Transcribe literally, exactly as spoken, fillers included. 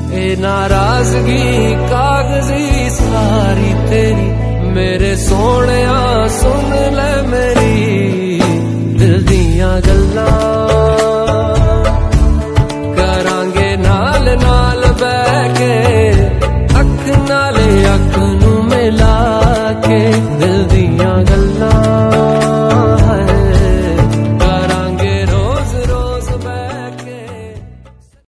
ए नाराजगी कागजी सारी तेरी मेरे सोने सुन